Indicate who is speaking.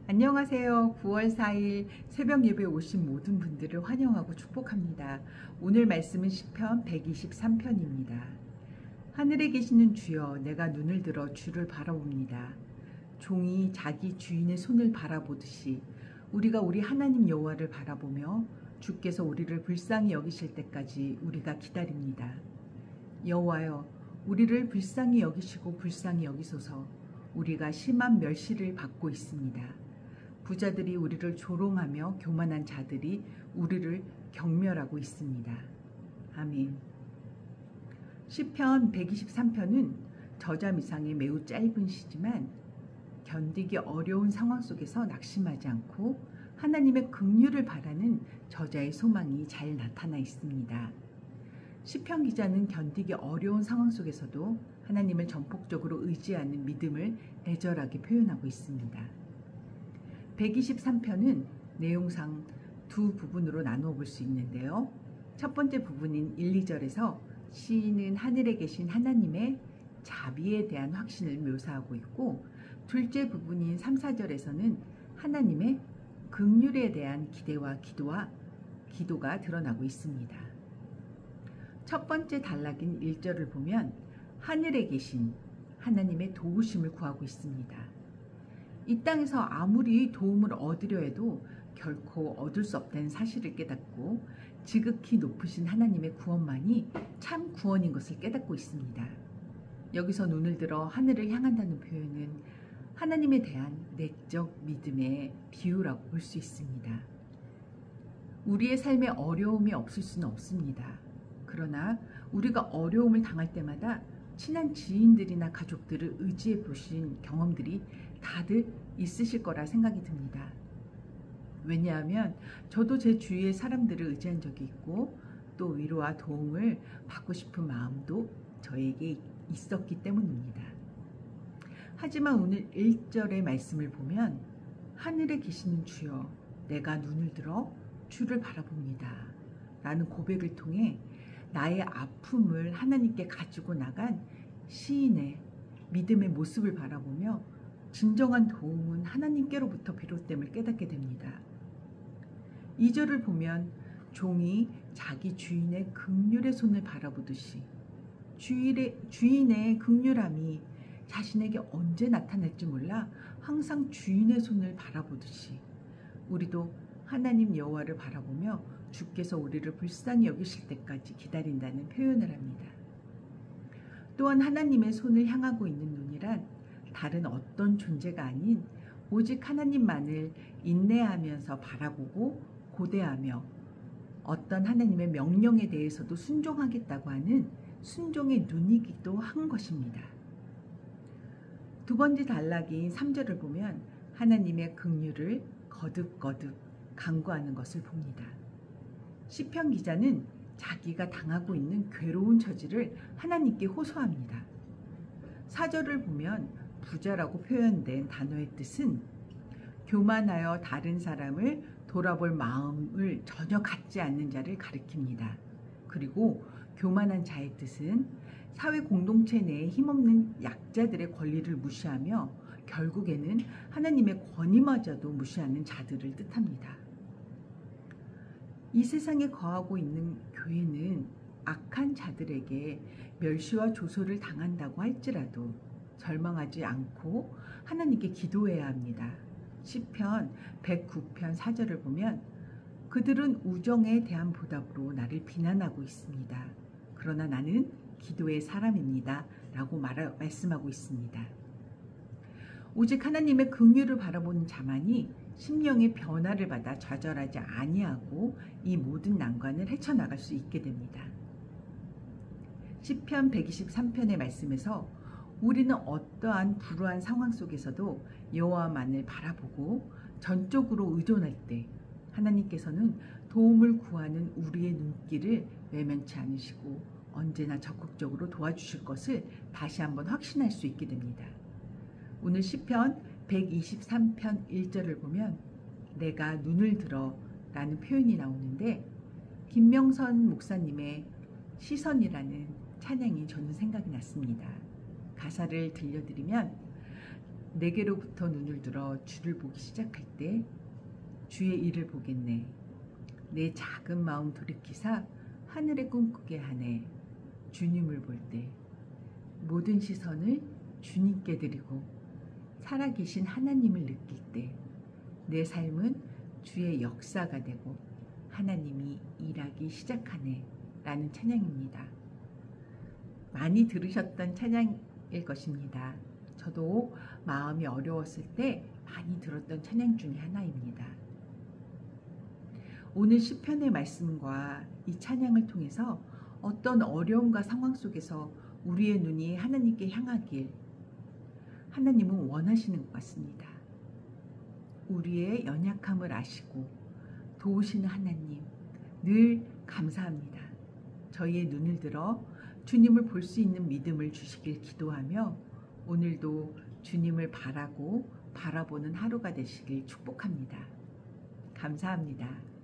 Speaker 1: 안녕하세요. 9월 4일 새벽 예배 오신 모든 분들을 환영하고 축복합니다. 오늘 말씀은 시편 123편입니다. 하늘에 계시는 주여, 내가 눈을 들어 주를 바라봅니다. 종이 자기 주인의 손을 바라보듯이 우리가 우리 하나님 여호와를 바라보며 주께서 우리를 불쌍히 여기실 때까지 우리가 기다립니다. 여호와여, 우리를 불쌍히 여기시고 불쌍히 여기소서. 우리가 심한 멸시를 받고 있습니다. 부자들이 우리를 조롱하며 교만한 자들이 우리를 경멸하고 있습니다. 아멘. 시편 123편은 저자미상의 매우 짧은 시지만 견디기 어려운 상황 속에서 낙심하지 않고 하나님의 긍휼을 바라는 저자의 소망이 잘 나타나 있습니다. 시편 기자는 견디기 어려운 상황 속에서도 하나님을 전폭적으로 의지하는 믿음을 애절하게 표현하고 있습니다. 123편은 내용상 두 부분으로 나누어 볼 수 있는데요. 첫 번째 부분인 1, 2절에서 시인은 하늘에 계신 하나님의 자비에 대한 확신을 묘사하고 있고, 둘째 부분인 3, 4절에서는 하나님의 긍휼에 대한 기대와 기도가 드러나고 있습니다. 첫 번째 단락인 1절을 보면 하늘에 계신 하나님의 도우심을 구하고 있습니다. 이 땅에서 아무리 도움을 얻으려 해도 결코 얻을 수 없다는 사실을 깨닫고 지극히 높으신 하나님의 구원만이 참 구원인 것을 깨닫고 있습니다. 여기서 눈을 들어 하늘을 향한다는 표현은 하나님에 대한 내적 믿음의 비유라고 볼 수 있습니다. 우리의 삶에 어려움이 없을 수는 없습니다. 그러나 우리가 어려움을 당할 때마다 친한 지인들이나 가족들을 의지해 보신 경험들이 다들 있으실 거라 생각이 듭니다. 왜냐하면 저도 제 주위의 사람들을 의지한 적이 있고 또 위로와 도움을 받고 싶은 마음도 저에게 있었기 때문입니다. 하지만 오늘 1절의 말씀을 보면 하늘에 계시는 주여, 내가 눈을 들어 주를 바라봅니다 라는 고백을 통해 나의 아픔을 하나님께 가지고 나간 시인의 믿음의 모습을 바라보며 진정한 도움은 하나님께로부터 비롯됨을 깨닫게 됩니다. 2절을 보면 종이 자기 주인의 긍휼의 손을 바라보듯이 주인의 긍휼함이 자신에게 언제 나타날지 몰라 항상 주인의 손을 바라보듯이 우리도 하나님 여호와를 바라보며 주께서 우리를 불쌍히 여기실 때까지 기다린다는 표현을 합니다. 또한 하나님의 손을 향하고 있는 눈이란 다른 어떤 존재가 아닌 오직 하나님만을 인내하면서 바라보고 고대하며 어떤 하나님의 명령에 대해서도 순종하겠다고 하는 순종의 눈이기도 한 것입니다. 두 번째 단락인 3절을 보면 하나님의 긍휼을 거듭거듭 간구하는 것을 봅니다. 시편 기자는 자기가 당하고 있는 괴로운 처지를 하나님께 호소합니다. 4절을 보면 부자라고 표현된 단어의 뜻은 교만하여 다른 사람을 돌아볼 마음을 전혀 갖지 않는 자를 가리킵니다. 그리고 교만한 자의 뜻은 사회 공동체 내에 힘없는 약자들의 권리를 무시하며 결국에는 하나님의 권위마저도 무시하는 자들을 뜻합니다. 이 세상에 거하고 있는 교회는 악한 자들에게 멸시와 조소를 당한다고 할지라도 절망하지 않고 하나님께 기도해야 합니다. 시편 109편 4절을 보면 그들은 우정에 대한 보답으로 나를 비난하고 있습니다. 그러나 나는 기도의 사람입니다 라고 말씀하고 있습니다. 오직 하나님의 긍휼을 바라보는 자만이 심령의 변화를 받아 좌절하지 아니하고 이 모든 난관을 헤쳐나갈 수 있게 됩니다. 시편 123편의 말씀에서 우리는 어떠한 불우한 상황 속에서도 여호와만을 바라보고 전적으로 의존할 때 하나님께서는 도움을 구하는 우리의 눈길을 외면치 않으시고 언제나 적극적으로 도와주실 것을 다시 한번 확신할 수 있게 됩니다. 오늘 시편 123편 1절을 보면 내가 눈을 들어 라는 표현이 나오는데 김명선 목사님의 시선이라는 찬양이 저는 생각이 났습니다. 가사를 들려드리면 내게로부터 눈을 들어 주를 보기 시작할 때 주의 일을 보겠네. 내 작은 마음 돌이키사 하늘에 꿈꾸게 하네. 주님을 볼 때 모든 시선을 주님께 드리고 살아계신 하나님을 느낄 때 내 삶은 주의 역사가 되고 하나님이 일하기 시작하네 라는 찬양입니다. 많이 들으셨던 찬양일 것입니다. 저도 마음이 어려웠을 때 많이 들었던 찬양 중에 하나입니다. 오늘 시편의 말씀과 이 찬양을 통해서 어떤 어려움과 상황 속에서 우리의 눈이 하나님께 향하길 하나님은 원하시는 것 같습니다. 우리의 연약함을 아시고 도우시는 하나님 늘 감사합니다. 저희의 눈을 들어 주님을 볼 수 있는 믿음을 주시길 기도하며 오늘도 주님을 바라고 바라보는 하루가 되시길 축복합니다. 감사합니다.